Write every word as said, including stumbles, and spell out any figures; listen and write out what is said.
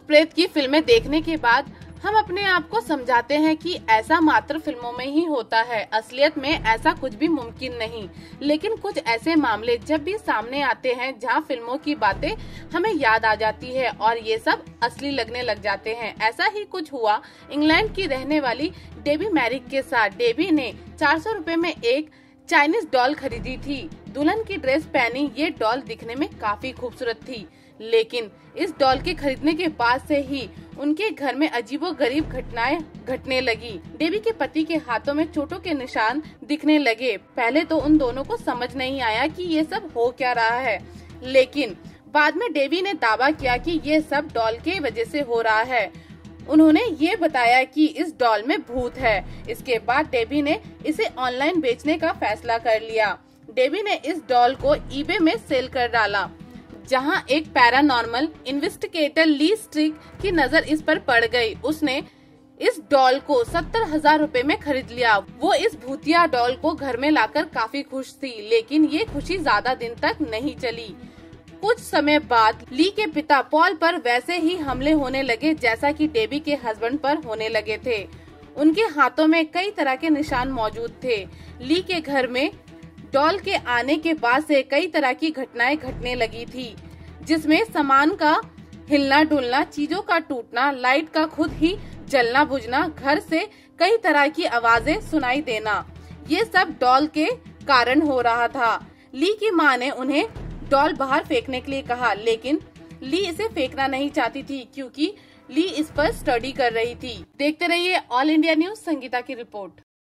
भूत प्रेत की फिल्में देखने के बाद हम अपने आप को समझाते हैं कि ऐसा मात्र फिल्मों में ही होता है, असलियत में ऐसा कुछ भी मुमकिन नहीं। लेकिन कुछ ऐसे मामले जब भी सामने आते हैं जहां फिल्मों की बातें हमें याद आ जाती है और ये सब असली लगने लग जाते हैं। ऐसा ही कुछ हुआ इंग्लैंड की रहने वाली डेबी मैरिक के साथ। डेबी ने चार सौ रुपए में एक चाइनीज डॉल खरीदी थी। दुल्हन की ड्रेस पहनी ये डॉल दिखने में काफी खूबसूरत थी, लेकिन इस डॉल के खरीदने के बाद से ही उनके घर में अजीबोगरीब घटनाएं घटने लगी। डेबी के पति के हाथों में चोटों के निशान दिखने लगे। पहले तो उन दोनों को समझ नहीं आया कि ये सब हो क्या रहा है, लेकिन बाद में डेबी ने दावा किया कि ये सब डॉल के वजह से हो रहा है। उन्होंने ये बताया कि इस डॉल में भूत है। इसके बाद डेबी ने इसे ऑनलाइन बेचने का फैसला कर लिया। डेबी ने इस डॉल को ईबे में सेल कर डाला, जहां एक पैरानॉर्मल इन्वेस्टिगेटर ली स्ट्रिक की नजर इस पर पड़ गई। उसने इस डॉल को सत्तर हजार रूपए में खरीद लिया। वो इस भूतिया डॉल को घर में लाकर काफी खुश थी, लेकिन ये खुशी ज्यादा दिन तक नहीं चली। कुछ समय बाद ली के पिता पॉल पर वैसे ही हमले होने लगे जैसा कि डेबी के हस्बैंड पर होने लगे थे। उनके हाथों में कई तरह के निशान मौजूद थे। ली के घर में डॉल के आने के बाद से कई तरह की घटनाएं घटने लगी थी, जिसमें सामान का हिलना डुलना, चीजों का टूटना, लाइट का खुद ही जलना बुझना, घर से कई तरह की आवाजें सुनाई देना, ये सब डॉल के कारण हो रहा था। ली की मां ने उन्हें डॉल बाहर फेंकने के लिए कहा, लेकिन ली इसे फेंकना नहीं चाहती थी क्योंकि ली इस पर स्टडी कर रही थी। देखते रहिए ऑल इंडिया न्यूज, संगीता की रिपोर्ट।